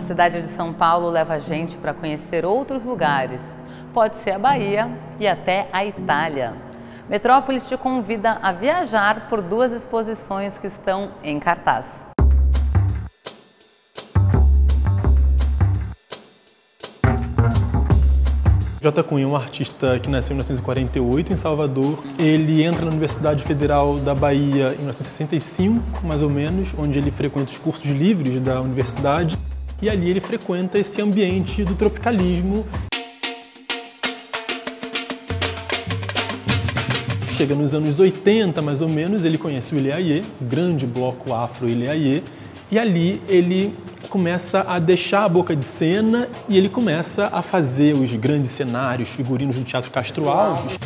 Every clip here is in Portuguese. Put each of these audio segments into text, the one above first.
cidade de São Paulo leva a gente para conhecer outros lugares. Pode ser a Bahia e até a Itália. Metrópolis te convida a viajar por duas exposições que estão em cartaz. J. Cunha é um artista que nasceu em 1948 em Salvador. Ele entra na Universidade Federal da Bahia em 1965, mais ou menos, onde ele frequenta os cursos livres da universidade. E ali ele frequenta esse ambiente do tropicalismo. Chega nos anos 80, mais ou menos, ele conhece o Ilê-Ayê, o grande bloco afro Ilê-Ayê, e ali ele começa a deixar a boca de cena e ele começa a fazer os grandes cenários, figurinos do Teatro Castro Alves.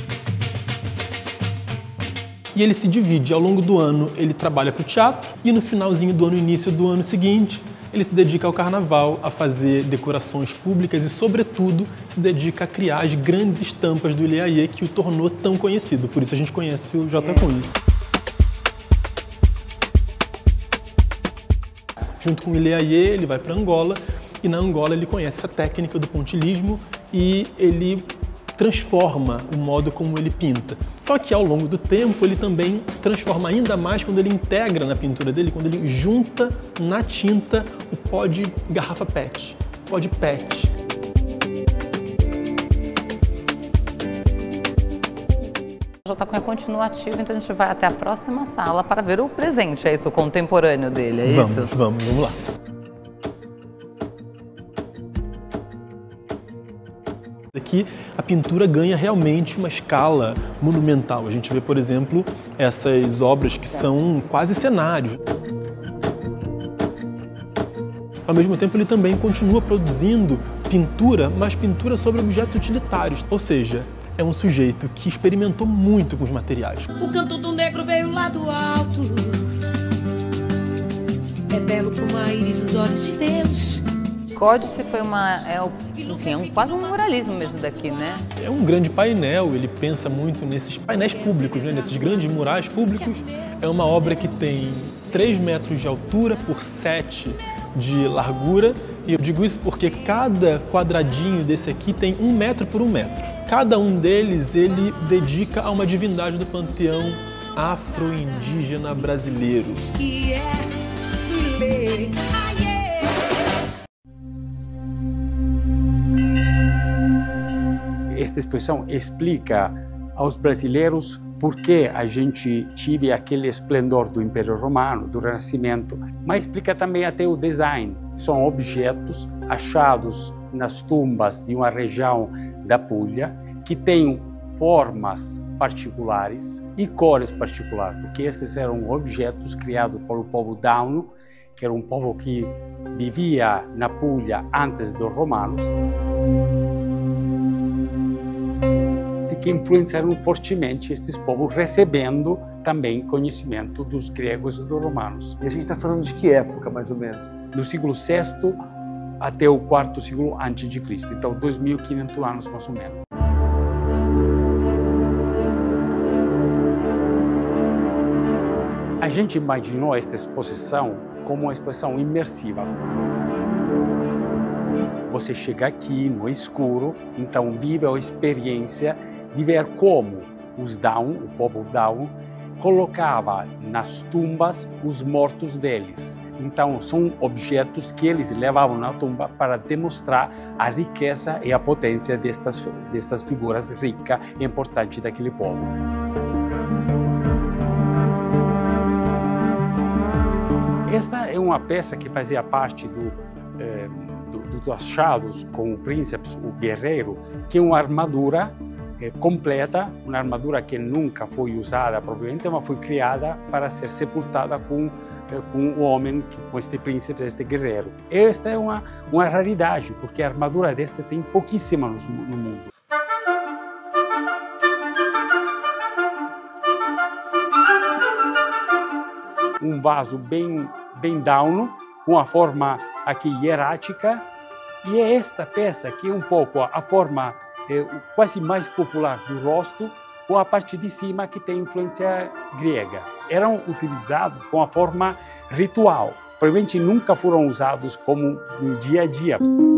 E ele se divide. Ao longo do ano ele trabalha para o teatro e no finalzinho do ano, início do ano seguinte, ele se dedica ao carnaval, a fazer decorações públicas e, sobretudo, se dedica a criar as grandes estampas do Ilê-Ayê que o tornou tão conhecido. Por isso a gente conhece o J. Cunha. Junto com o Ilê-Ayê, ele vai para Angola e na Angola ele conhece a técnica do pontilhismo e ele transforma o modo como ele pinta. Só que ao longo do tempo ele também transforma ainda mais quando ele integra na pintura dele, quando ele junta na tinta o pó de garrafa PET, pó de PET. O J. Cunha continua ativo, então a gente vai até a próxima sala para ver o presente, é isso, o contemporâneo dele, é isso? Vamos lá. Aqui a pintura ganha realmente uma escala monumental. A gente vê, por exemplo, essas obras que são quase cenários. Ao mesmo tempo, ele também continua produzindo pintura, mas pintura sobre objetos utilitários, ou seja, é um sujeito que experimentou muito com os materiais. O canto do negro veio lá do alto. É belo como a íris dos olhos de Deus. Códice foi quase um muralismo mesmo daqui, né? É um grande painel, ele pensa muito nesses painéis públicos, né? Nesses grandes murais públicos. É uma obra que tem 3 metros de altura por 7 de largura. E eu digo isso porque cada quadradinho desse aqui tem 1 metro por 1 metro. Cada um deles ele dedica a uma divindade do panteão afro-indígena brasileiro. Esta exposição explica aos brasileiros por que a gente tive aquele esplendor do Império Romano, do Renascimento, mas explica também até o design. São objetos achados nas tumbas de uma região da Puglia que têm formas particulares e cores particulares, porque estes eram objetos criados pelo povo Dauno, que era um povo que vivia na Puglia antes dos romanos, que influenciaram fortemente estes povos, recebendo também conhecimento dos gregos e dos romanos. E a gente está falando de que época, mais ou menos? Do século VI até o quarto século antes de Cristo, então 2.500 anos mais ou menos. A gente imaginou esta exposição como uma exposição imersiva. Você chega aqui no escuro, então vive a experiência de ver como os Dawn, o povo Dawn, colocava nas tumbas os mortos deles. Então são objetos que eles levavam na tumba para demonstrar a riqueza e a potência destas figuras ricas e importantes daquele povo. Esta é uma peça que fazia parte dos achados com o príncipe, o guerreiro, que é uma armadura completa, uma armadura que nunca foi usada propriamente, mas foi criada para ser sepultada com o homem, com este príncipe, este guerreiro. Esta é uma raridade, porque a armadura desta tem pouquíssima no mundo. Um vaso bem dauno, com a forma aqui hierática, e é esta peça que é um pouco a forma quase mais popular do rosto, com a parte de cima que tem influência grega. Eram utilizados com a forma ritual. provavelmente nunca foram usados como no dia a dia.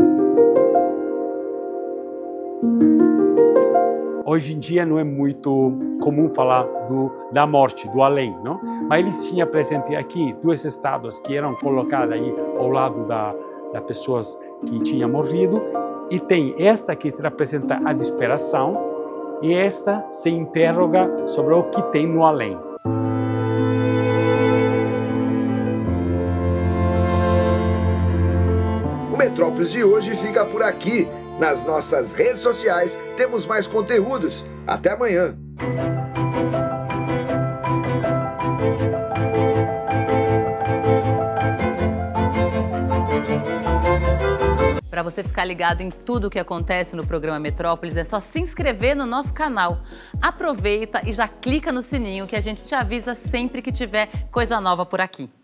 Hoje em dia não é muito comum falar da morte, do além, não? Mas eles tinham presente aqui duas estátuas que eram colocadas aí ao lado das pessoas que tinham morrido, e tem esta que representa a desesperação e esta se interroga sobre o que tem no além. O Metrópolis de hoje fica por aqui. Nas nossas redes sociais temos mais conteúdos. Até amanhã! Para você ficar ligado em tudo o que acontece no programa Metrópolis, é só se inscrever no nosso canal. Aproveita e já clica no sininho que a gente te avisa sempre que tiver coisa nova por aqui.